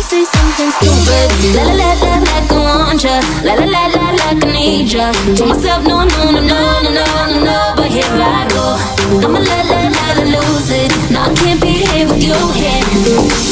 might say something stupid. La la la la, like I want ya. La la la la, like I need ya. To myself, no, no, no, no, no, no, no, no. But here I go. I'ma la la la la lose it. No, I can't be here with you here.